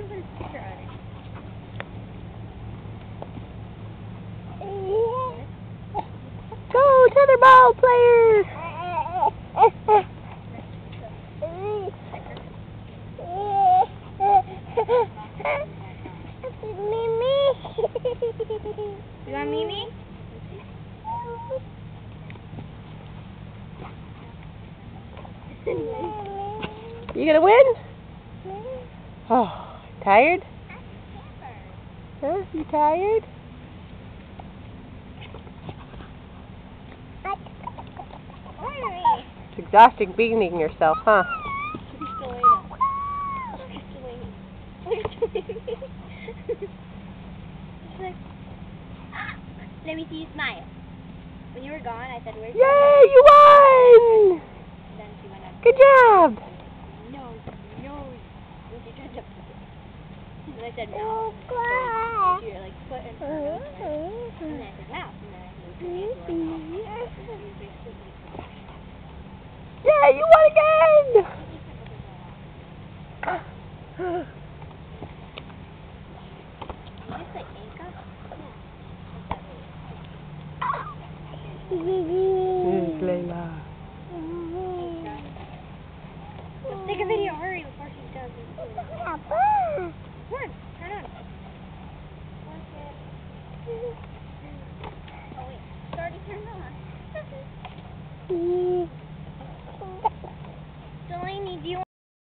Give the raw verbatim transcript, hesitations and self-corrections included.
put a sticker on it. Go, Tetherball players! You want Mimi? You gonna win? Oh, tired? Huh? You tired? It's exhausting beating yourself, huh? Let me see you smile. When you were gone, I said, where's Yay, you won! And then she went up. Good job! No, no. And she tried to... And I said, no. And she like put in her nose. And then I said, mouth. And then I moved her hand to her mouth. Yeah, you won again! Did you say Inca? Here's Layla.